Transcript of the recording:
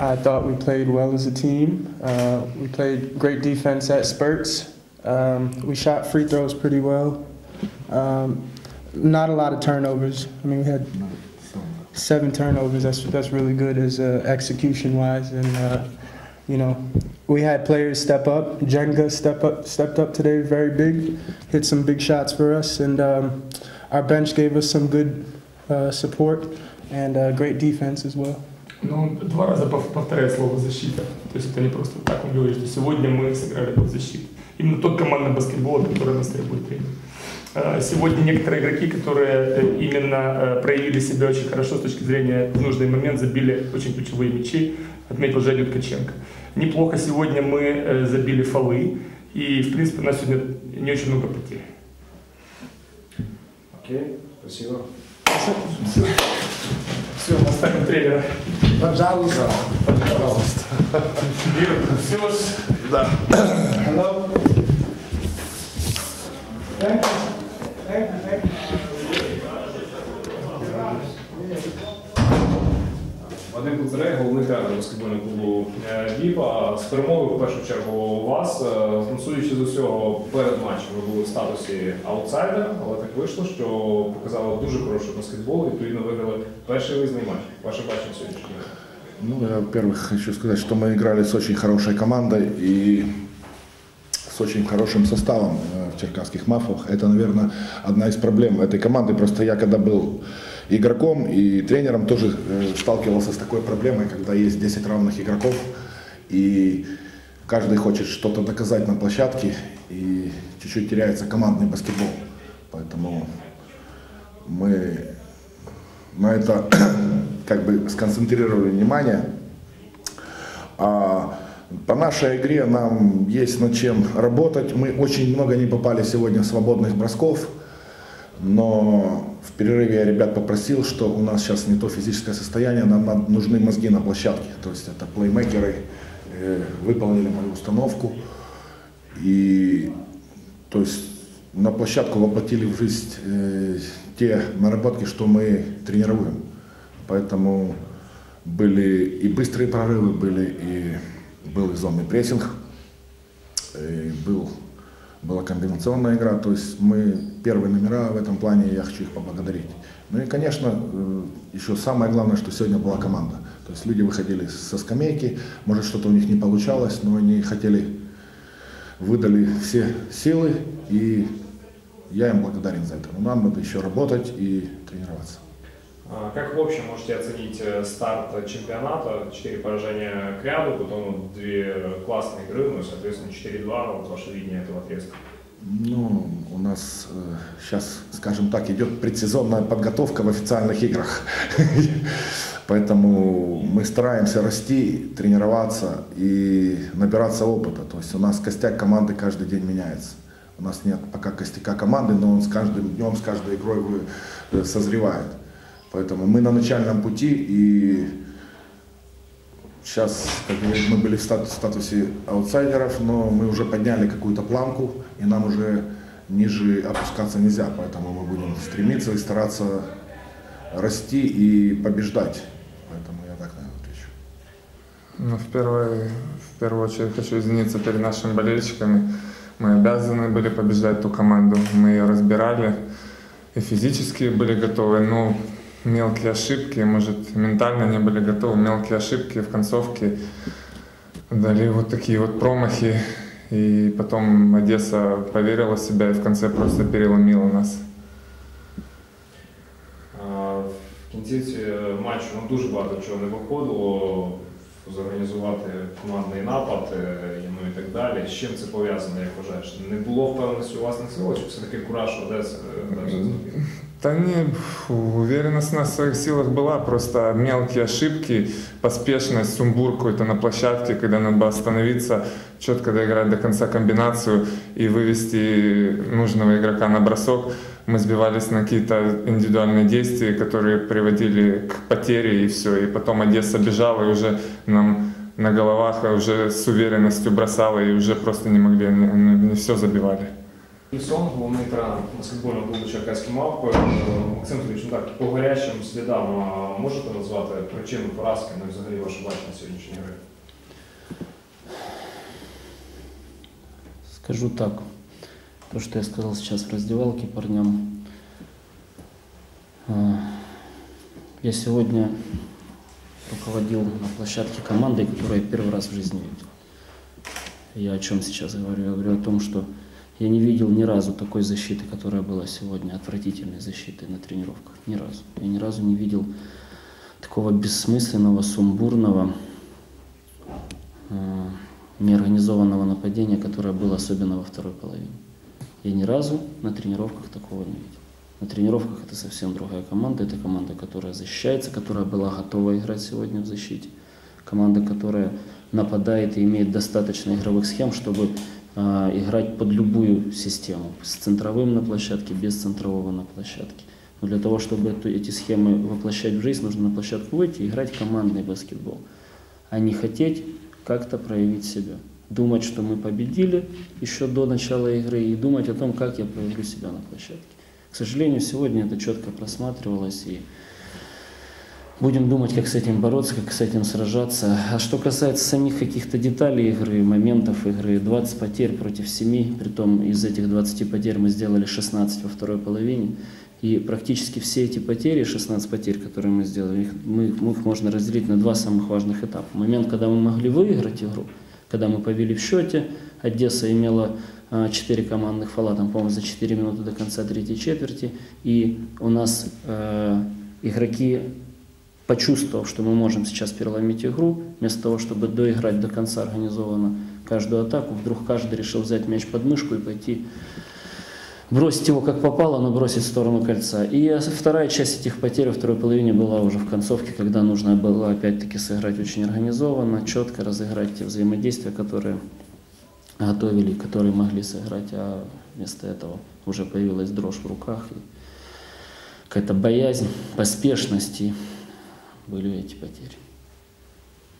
I thought we played well as a team. We played great defense at spurts. We shot free throws pretty well. Not a lot of turnovers. I mean, we had 7 turnovers. That's really good as execution-wise. And you know, we had players step up. Jenga stepped up today, very big, hit some big shots for us. And our bench gave us some good support and great defense as well. Ну, 2 раза повторяю слово «защита». То есть это не просто так он говорит, что сегодня мы сыграли под защиту. Именно тот командный баскетбол, который нас требует тренер. Сегодня некоторые игроки, которые именно проявили себя очень хорошо с точки зрения в нужный момент, забили очень ключевые мячи, отметил Женю Ткаченко. Неплохо сегодня мы забили фолы, и в принципе у нас сегодня не очень много потерь. Окей, спасибо. Все, оставим тренера. Пожалуйста. Пожалуйста. Все. Да. Hello. Thank you. Вадим Куцарей, головний тренер баскетбольного клубу Діпа. З перемогою, в першу чергу, вас, судячи з усього, перед матчем ви були в статусі аутсайдера, але так вийшло, що показали дуже хороший баскетбол і відповідно виграли перший виїзний матч. Ваше бачення сьогоднішнього? Ну, я, во-первых, хочу сказать, что мы играли с очень хорошей командой и с очень хорошим составом в черкасских «Мафах». Это, наверное, одна из проблем этой команды. Просто я, когда был игроком и тренером, тоже сталкивался с такой проблемой, когда есть 10 равных игроков, и каждый хочет что-то доказать на площадке, и чуть-чуть теряется командный баскетбол. Поэтому мы на это как бы сконцентрировали внимание. А по нашей игре нам есть над чем работать. Мы очень много не попали сегодня свободных бросков, но в перерыве я ребят попросил, что у нас сейчас не то физическое состояние, нам нужны мозги на площадке. То есть это плеймейкеры выполнили мою установку и то есть на площадку воплотили в жизнь те наработки, что мы тренируем. Поэтому были и быстрые прорывы, был и зонный прессинг, и была комбинационная игра. То есть мы первые номера в этом плане, я хочу их поблагодарить. Ну и, конечно, еще самое главное, что сегодня была команда. То есть люди выходили со скамейки, может что-то у них не получалось, но они выдали все силы, и я им благодарен за это. Но нам надо еще работать и тренироваться. Как в общем можете оценить старт чемпионата? 4 поражения к ряду, потом 2 классные игры, ну и, соответственно, 4-2, вот ваше видение этого отрезка. Ну, у нас сейчас, скажем так, идет предсезонная подготовка в официальных играх. Поэтому мы стараемся расти, тренироваться и набираться опыта. То есть у нас костяк команды каждый день меняется. У нас нет пока костяка команды, но он с каждым днем, с каждой игрой созревает. Поэтому мы на начальном пути, и сейчас, как говорят, мы были в статусе аутсайдеров, но мы уже подняли какую-то планку, и нам уже ниже опускаться нельзя. Поэтому мы будем стремиться и стараться расти и побеждать. Поэтому я так, наверное, отвечу. Ну, в первую очередь хочу извиниться перед нашими болельщиками. Мы обязаны были побеждать ту команду. Мы ее разбирали и физически были готовы, но мелкие ошибки, может, ментально не были готовы, мелкие ошибки в концовке дали вот такие вот промахи, и потом Одесса поверила в себя и в конце просто переломила нас. В кінці матчу дуже багато чого не виходило, зорганізувати командний напад, ну і так далі. З чим це пов'язано, як вважаєш? Не було впевненості у вас на силах, чи все-таки кураж Одеси? Да не, уверенность на своих силах была, просто мелкие ошибки, поспешность, сумбур какой-то на площадке, когда надо было остановиться, четко доиграть до конца комбинацию и вывести нужного игрока на бросок. Мы сбивались на какие-то индивидуальные действия, которые приводили к потере, и все. И потом Одесса бежала, и уже нам на головах уже с уверенностью бросала, и уже просто не могли, не все забивали. Сон, головний тренер баскетбольного клубу Черкаські Мавпи. Максим Сергійович, так, по гарячим слідам можете назвати причину поразки, ну і взагалі ваше бачення сьогоднішньої гри? Скажу так, то, что я сказал сейчас в раздевалке парням. Я сегодня руководил на площадке командой, которую я первый раз в жизни видел. Я о чем сейчас говорю? Я говорю о том, что я не видел ни разу такой защиты, которая была сегодня, отвратительной защиты на тренировках. Ни разу. Я ни разу не видел такого бессмысленного, сумбурного, неорганизованного нападения, которое было особенно во второй половине. Я ни разу на тренировках такого не видел. На тренировках это совсем другая команда. Это команда, которая защищается, которая была готова играть сегодня в защите. Команда, которая нападает и имеет достаточно игровых схем, чтобы играть под любую систему. С центровым на площадке, без центрового на площадке. Но для того, чтобы эти схемы воплощать в жизнь, нужно на площадку выйти и играть командный баскетбол. А не хотеть как-то проявить себя. Думать, что мы победили еще до начала игры, и думать о том, как я проявлю себя на площадке. К сожалению, сегодня это четко просматривалось, и будем думать, как с этим бороться, как с этим сражаться. А что касается самих каких-то деталей игры, моментов игры, 20 потерь против 7, притом из этих 20 потерь мы сделали 16 во второй половине. И практически все эти потери, 16 потерь, которые мы сделали, их можно разделить на два самых важных этапа. Момент, когда мы могли выиграть игру, когда мы повели в счете, Одесса имела 4 командных фола, там, по-моему, за 4 минуты до конца третьей четверти, и у нас игроки, почувствовав, что мы можем сейчас переломить игру, вместо того, чтобы доиграть до конца организованно каждую атаку, вдруг каждый решил взять мяч под мышку и пойти бросить его как попало, но бросить в сторону кольца. И вторая часть этих потерь во второй половине была уже в концовке, когда нужно было опять-таки сыграть очень организованно, четко разыграть те взаимодействия, которые готовили, которые могли сыграть, а вместо этого уже появилась дрожь в руках, и какая-то боязнь, поспешность, и были эти потери.